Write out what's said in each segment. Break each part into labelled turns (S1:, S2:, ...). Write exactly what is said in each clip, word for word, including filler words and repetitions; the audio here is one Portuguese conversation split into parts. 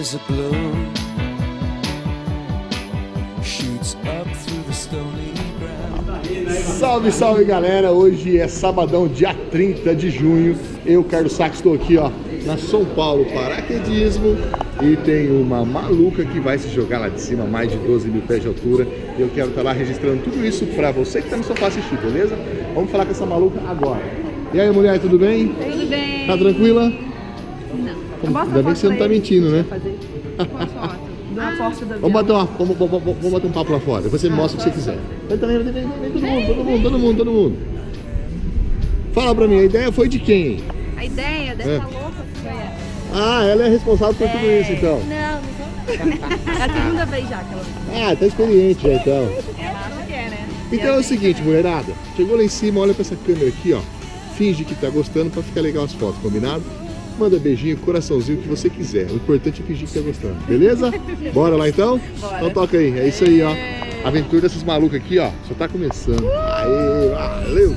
S1: as a blow shoots up through the stony ground.
S2: Salve, salve galera! Hoje é sabadão, dia trinta de junho. Eu, Carlos Sax, estou aqui ó, na São Paulo Paraquedismo e tem uma maluca que vai se jogar lá de cima, mais de doze mil pés de altura. Eu quero estar lá registrando tudo isso pra você que está no sofá assistir, beleza? Vamos falar com essa maluca agora. E aí, mulher, tudo bem?
S3: Tudo bem.
S2: Tá tranquila?
S3: Não.
S2: Ainda bem que você não tá mentindo, né?
S3: Na porta da
S2: Vamos bater, uma, vamos, vamos, vamos bater um papo lá fora, depois você me mostra o que você quiser. Vem também, vem, vem, vem, todo mundo, todo mundo, todo mundo, todo mundo. Fala pra mim, a ideia foi de quem?
S3: A ideia dessa
S2: É.
S3: louca foi essa.
S2: Ah, ela é responsável por tudo isso, então.
S3: Não, não sou. É a segunda vez já que ela
S2: Ah, tá experiente já, então.
S3: é, acho que é, né?
S2: Então é o seguinte, mulherada. Chegou lá em cima, olha pra essa câmera aqui, ó. Finge que tá gostando pra ficar legal as fotos, combinado? Manda beijinho, coraçãozinho, o que você quiser. O importante é fingir que tá gostando, beleza? Bora lá então?
S3: Bora.
S2: Então toca aí, é isso aí, ó. A aventura dessas malucas aqui, ó, só tá começando. Aê, valeu!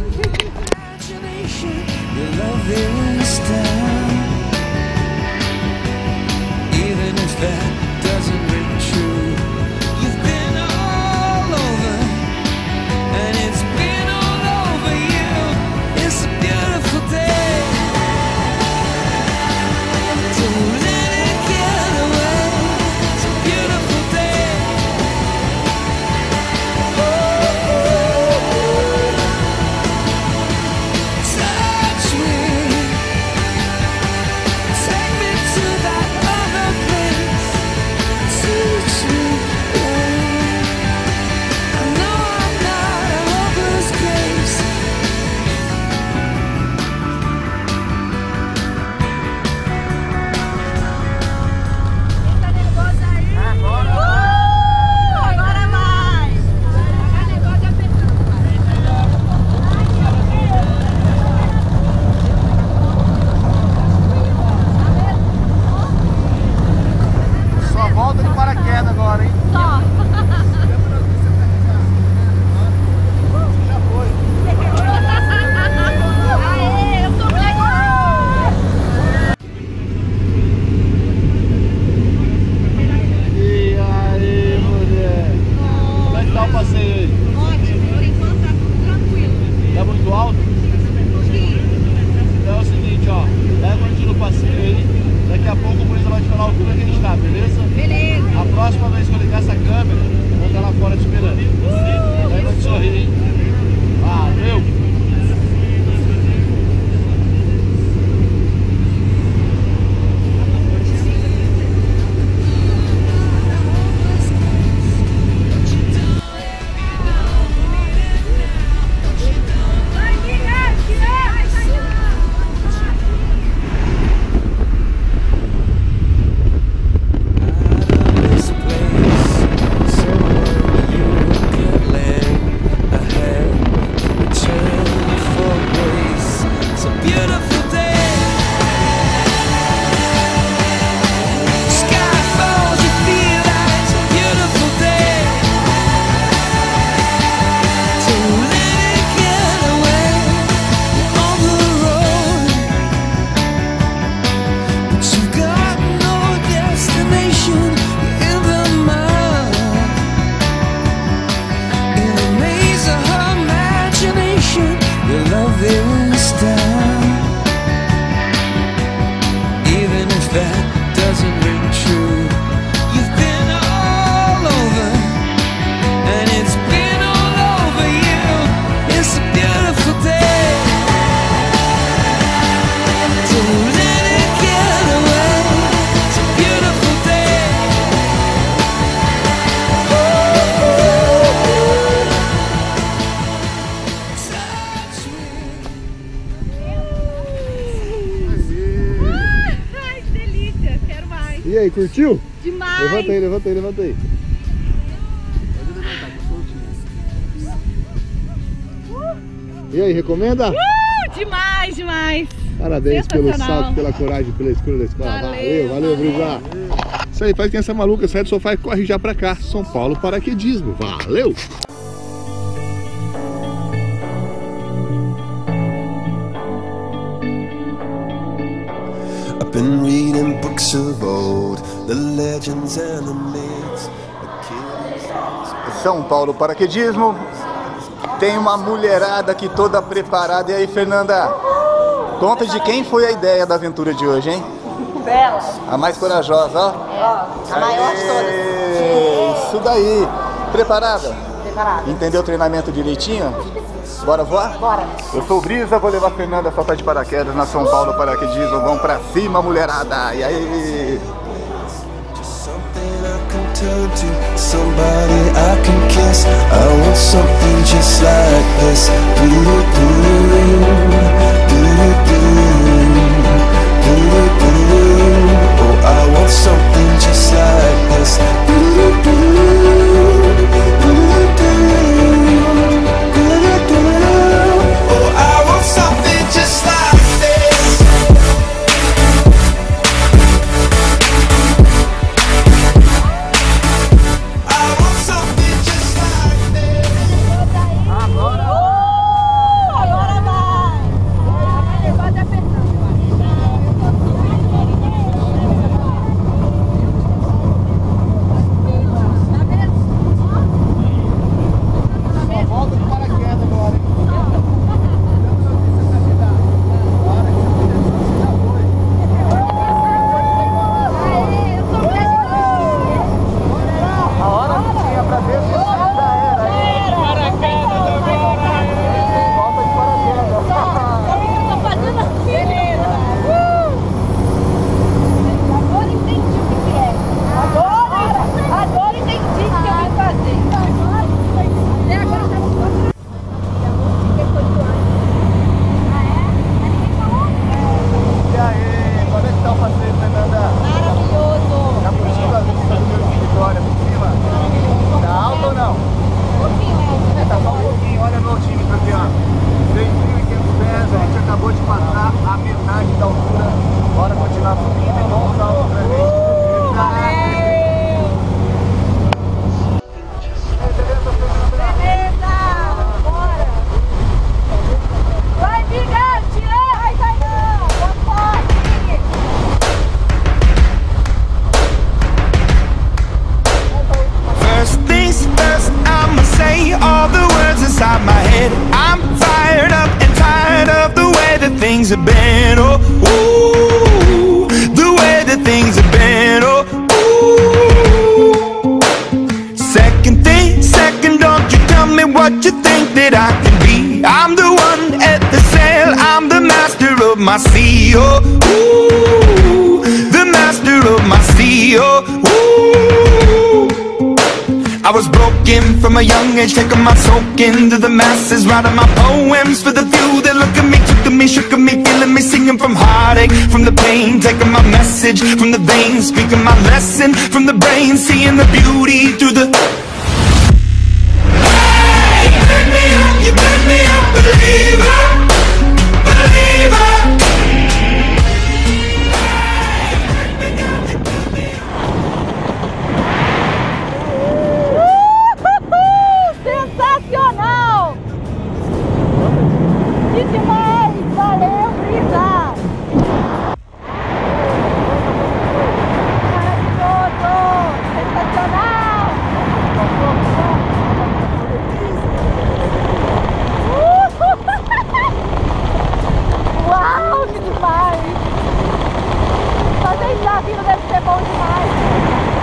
S4: Próxima vez que eu ligar essa câmera, eu vou estar lá fora te esperando. Aí vai te sorrir, hein? Valeu!
S2: E aí, curtiu?
S3: Demais!
S2: Levanta aí, levanta aí, levanta aí. E aí, recomenda?
S3: Uh, demais, demais!
S2: Parabéns pelo salto, pela coragem, pela escolha da escola. Valeu, valeu, Brisa. Isso aí, faz que essa maluca sai do sofá e corre já pra cá. São Paulo Paraquedismo. Valeu!
S1: I've been reading books of old, the legends and the myths.
S2: São Paulo Paraquedismo tem uma mulherada aqui toda preparada. E aí, Fernanda, conta de quem foi a ideia da aventura de hoje, hein?
S3: Bela.
S2: A mais corajosa, ó.
S3: Ó, a maior de todas.
S2: Isso daí. Preparada?
S3: Preparada.
S2: Entendeu o treinamento direitinho? Bora voar?
S3: Bora.
S2: Eu sou o Brisa, vou levar a Fernanda a saltar de paraquedas na São Paulo Paraquedismo. Vamos pra cima, mulherada. E aí?
S1: Turn to somebody I can kiss. I want something just like this. Do do do do do do. Oh, I want something just like this. Do do do. Oh, I want something just like this. Things have been, oh, ooh, the way that things have been, oh, ooh. Second thing, second, don't you tell me what you think that I can be. I'm the one at the sail, I'm the master of my sea, oh, ooh, the master of my sea, oh, ooh. I was broken from a young age, taking my soak into the masses, writing my poems for the few that look at me, took me, shook me, feeling me, singing from heartache, from the pain, taking my message from the veins, speaking my lesson from the brain, seeing the beauty through the. Hey, you burn me up, you burn me up, believer, believer.
S3: Sensacional! Que demais! Valeu, Brisa! Maravilhoso! Sensacional! Uau, que demais! Fazer isso aqui deve ser bom demais!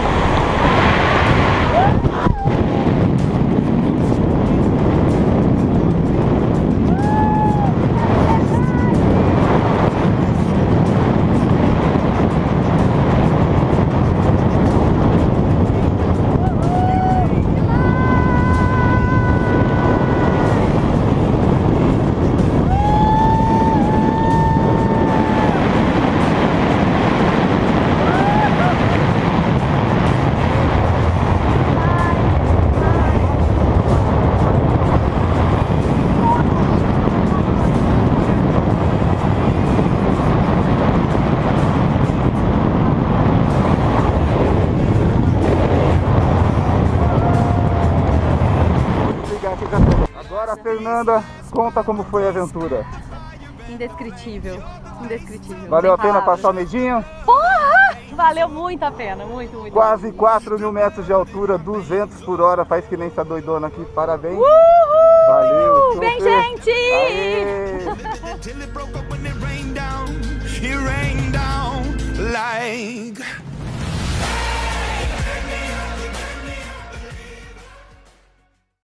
S2: Agora, Fernanda, conta como foi a aventura.
S3: Indescritível, indescritível.
S2: Valeu a pena passar o medinho?
S3: Porra! valeu muito a pena, muito, muito.
S5: Quase quatro mil metros de altura, duzentos por hora, faz que nem essa doidona aqui, parabéns.
S3: Uhul!
S5: Valeu!
S3: Vem,
S5: super.
S3: gente!
S5: Aê!
S1: Till it broke up when it rained down.